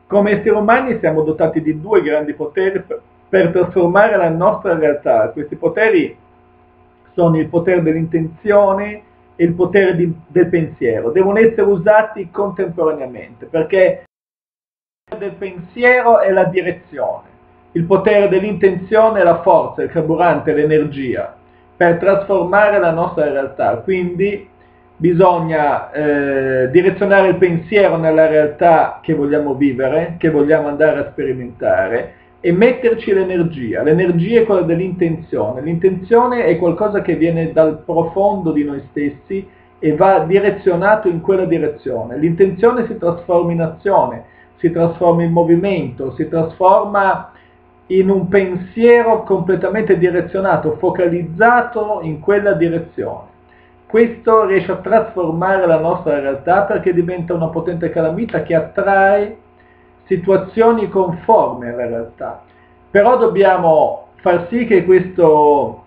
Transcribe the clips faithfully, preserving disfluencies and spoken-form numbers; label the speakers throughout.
Speaker 1: Come esseri umani siamo dotati di due grandi poteri per, per trasformare la nostra realtà. Questi poteri sono il potere dell'intenzione e il potere di, del pensiero. Devono essere usati contemporaneamente, perché il potere del pensiero è la direzione, il potere dell'intenzione è la forza, il carburante, l'energia per trasformare la nostra realtà. Quindi bisogna eh, direzionare il pensiero nella realtà che vogliamo vivere, che vogliamo andare a sperimentare, e metterci l'energia. L'energia è quella dell'intenzione. L'intenzione è qualcosa che viene dal profondo di noi stessi e va direzionato in quella direzione. L'intenzione si trasforma in azione, si trasforma in movimento, si trasforma in un pensiero completamente direzionato, focalizzato in quella direzione. Questo riesce a trasformare la nostra realtà perché diventa una potente calamita che attrae situazioni conformi alla realtà. Però dobbiamo far sì che questo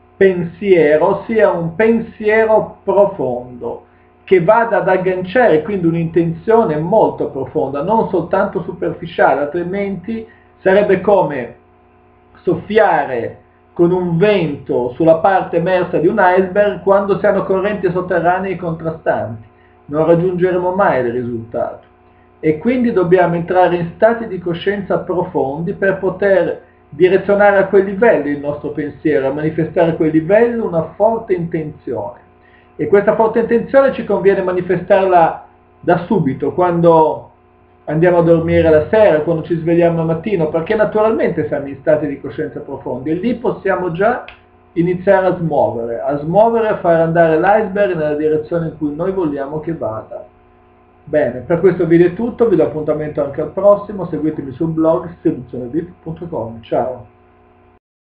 Speaker 1: pensiero sia un pensiero profondo, che vada ad agganciare quindi un'intenzione molto profonda, non soltanto superficiale, altrimenti sarebbe come soffiare con un vento sulla parte emersa di un iceberg quando si hanno correnti sotterranee contrastanti. Non raggiungeremo mai il risultato. E quindi dobbiamo entrare in stati di coscienza profondi per poter direzionare a quel livello il nostro pensiero, a manifestare a quel livello una forte intenzione. E questa forte intenzione ci conviene manifestarla da subito, quando andiamo a dormire la sera, quando ci svegliamo al mattino, perché naturalmente siamo in stati di coscienza profondi e lì possiamo già iniziare a smuovere, a smuovere, a far andare l'iceberg nella direzione in cui noi vogliamo che vada. Bene, per questo video è tutto, vi do appuntamento anche al prossimo, seguitemi sul blog seduzione vip punto com. Ciao!